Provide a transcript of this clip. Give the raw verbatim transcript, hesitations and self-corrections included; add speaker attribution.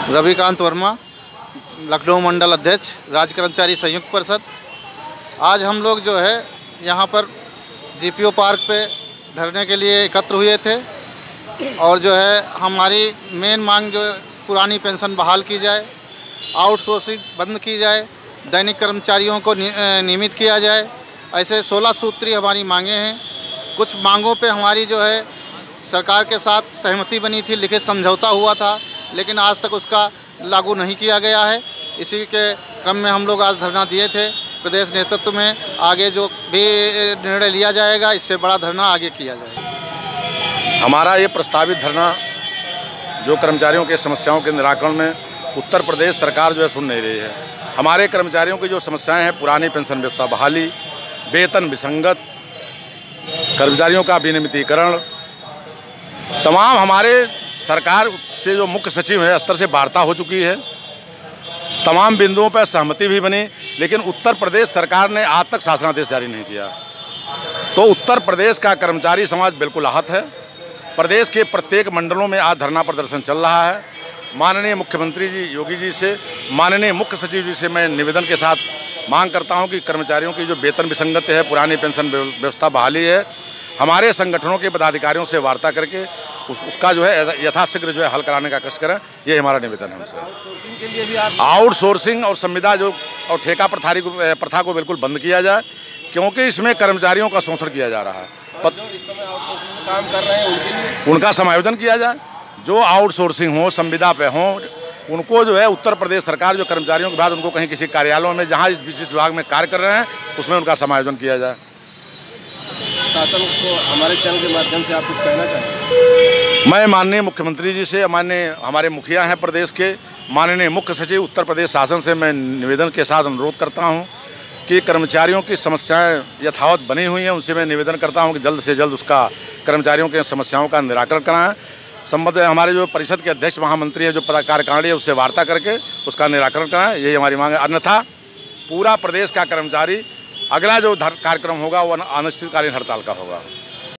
Speaker 1: रविकांत वर्मा, लखनऊ मंडल अध्यक्ष, राज्य कर्मचारी संयुक्त परिषद। आज हम लोग जो है यहाँ पर जीपीओ पार्क पे धरने के लिए एकत्र हुए थे और जो है हमारी मेन मांग जो पुरानी पेंशन बहाल की जाए, आउटसोर्सिंग बंद की जाए, दैनिक कर्मचारियों को नियमित किया जाए। ऐसे सोलह सूत्री हमारी मांगे हैं। कुछ मांगों पे हमारी जो है सरकार के साथ सहमति बनी थी, लिखित समझौता हुआ था, लेकिन आज तक उसका लागू नहीं किया गया है। इसी के क्रम में हम लोग आज धरना दिए थे। प्रदेश नेतृत्व में आगे जो भी निर्णय लिया जाएगा, इससे बड़ा धरना आगे किया जाएगा।
Speaker 2: हमारा ये प्रस्तावित धरना जो कर्मचारियों के समस्याओं के निराकरण में उत्तर प्रदेश सरकार जो है सुन नहीं रही है। हमारे कर्मचारियों की जो समस्याएं हैं, पुरानी पेंशन व्यवस्था बहाली, वेतन विसंगत, कर्मचारियों का विनियमितीकरण, तमाम हमारे सरकार से जो मुख्य सचिव है स्तर से वार्ता हो चुकी है। तमाम बिंदुओं पर सहमति भी बनी, लेकिन उत्तर प्रदेश सरकार ने आज तक शासनादेश जारी नहीं किया। तो उत्तर प्रदेश का कर्मचारी समाज बिल्कुल आहत है। प्रदेश के प्रत्येक मंडलों में आज धरना प्रदर्शन चल रहा है। माननीय मुख्यमंत्री जी योगी जी से, माननीय मुख्य सचिव जी से मैं निवेदन के साथ मांग करता हूं कि कर्मचारियों की जो वेतन विसंगत है, पुरानी पेंशन व्यवस्था बहाली है, हमारे संगठनों के पदाधिकारियों से वार्ता करके उस, उसका जो है यथाशीघ्र जो है हल कराने का कष्ट करें। ये हमारा निवेदन है हमसे।
Speaker 3: आउटसोर्सिंग के लिए भी आप
Speaker 2: आउटसोर्सिंग और संविदा जो और ठेका प्रथारी को प्रथा को बिल्कुल बंद किया जाए, क्योंकि इसमें कर्मचारियों का शोषण किया जा रहा है।
Speaker 3: और जो इस समय आउटसोर्सिंग में काम कर रहे हैं उनके लिए
Speaker 2: उनका समायोजन किया जाए। जो आउटसोर्सिंग हो, संविदा पे हो, उनको जो है उत्तर प्रदेश सरकार जो कर्मचारियों के बाद उनको कहीं किसी कार्यालयों में जहाँ इस विशिष्ट विभाग में कार्य कर रहे हैं उसमें उनका समायोजन किया जाए।
Speaker 3: शासन को हमारे चैनल के माध्यम से आप कुछ कहना चाहेंगे?
Speaker 2: मैं माननीय मुख्यमंत्री जी से, माननीय हमारे मुखिया हैं प्रदेश के, माननीय मुख्य सचिव उत्तर प्रदेश शासन से मैं निवेदन के साथ अनुरोध करता हूं कि कर्मचारियों की समस्याएं यथावत बनी हुई हैं, उनसे मैं निवेदन करता हूं कि जल्द से जल्द उसका कर्मचारियों के समस्याओं का निराकरण कराएं। संबंधित हमारे जो परिषद के अध्यक्ष महामंत्री है, जो कार्यकारिणी है, उससे वार्ता करके उसका निराकरण कराएं। यही हमारी मांग है। अन्यथा पूरा प्रदेश का कर्मचारी अगला जो कार्यक्रम होगा वो अनिश्चितकालीन हड़ताल का होगा।